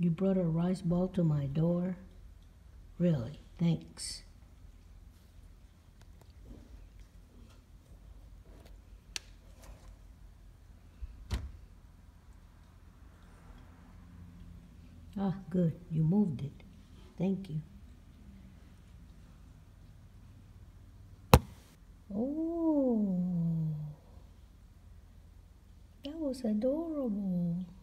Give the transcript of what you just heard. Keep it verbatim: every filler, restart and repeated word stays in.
You brought a rice ball to my door? Really? Thanks. Ah, good. You moved it. Thank you. Oh, that was adorable.